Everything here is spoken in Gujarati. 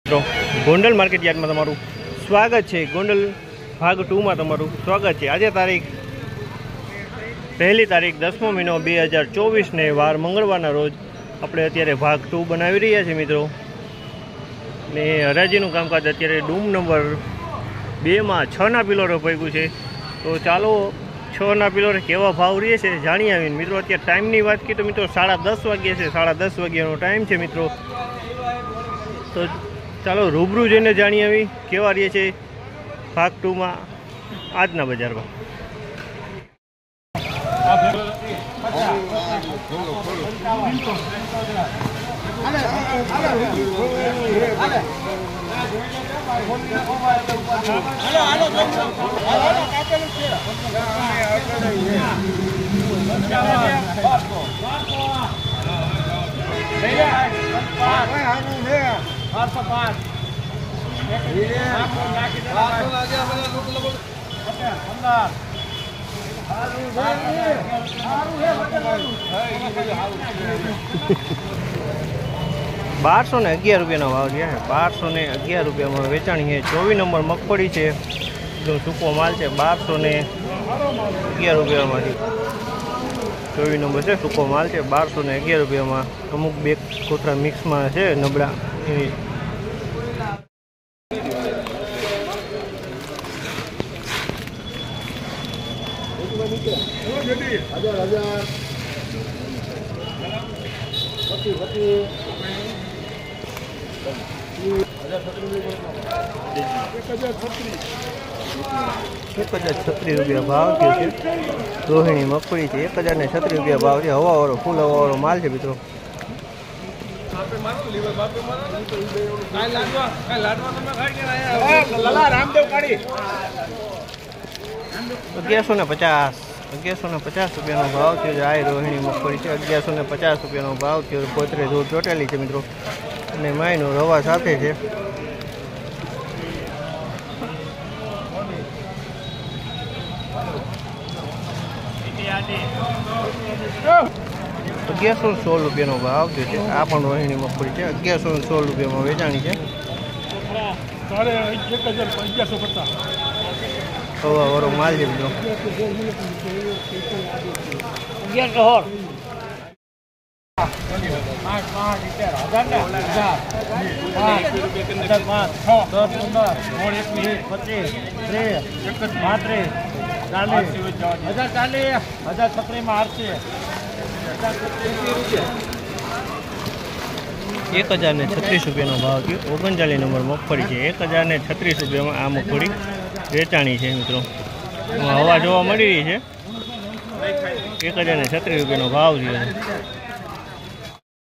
ગોંડલ માર્કેટ યાર્ડમાં તમારું સ્વાગત છે। ગોંડલ ભાગ 2 માં તમારું સ્વાગત છે। આજે પહેલી તારીખ 10મો મહિનો 2024 ને વાર મંગળવારના રોજ આપણે અત્યારે ભાગ 2 બનાવી રહ્યા છીએ મિત્રો। ને હરાજીનું કામકાજ અત્યારે ડૂમ નંબર 2 માં 6 ના પિલોરે પગ્યું છે। તો ચાલો 6 ના પિલોરે કેવા ભાવ રહે છે જાણી આવીને મિત્રો। અત્યારે ટાઈમની વાત કરીએ તો મિત્રો 10:30 વાગ્યા છે। 10:30 વાગ્યાનો ટાઈમ છે મિત્રો। તો ચાલો રૂબરૂ જઈને જાણી આવી કેવા રહે છે ભાગ 2 માં આજના બજારમાં। ₹1211 ભાવ છે। 1211 વેચાણી છે। 24 નંબર મગફળી છે, જો સૂકો માલ છે। 1211 માંથી 24 નંબર છે, સૂકો માલ છે। 1211 અમુક બે કોથળા મિક્સમાં છે નબળા એવી। ₹1036 ભાવ થયો છે। રોહિણી મગફળી છે, ₹1036 ભાવ છે। હવાવાળો ફૂલ હવાવાળો માલ છે મિત્રો। ₹1150 ભાવ થયો છે। આ રોહિણી મગફળી છે, ₹1150 ભાવ થયો। પોતરે દૂર ચોટેલી છે મિત્રો, અને માયનો રવા સાથે છે। ₹1116 ભાવ થયો છે। આ પણ રોહિણી મગફળી છે, ₹1116 વેચાણી છે। હવાવાળો માલ છે મિત્રો। ₹1036 ભાવ થયો। 39 નંબર મગફળી છે, ₹1036 આ મગફળી વેચાણી છે મિત્રો। હવા જોવા મળી રહી છે। ₹1036 ભાવ છે।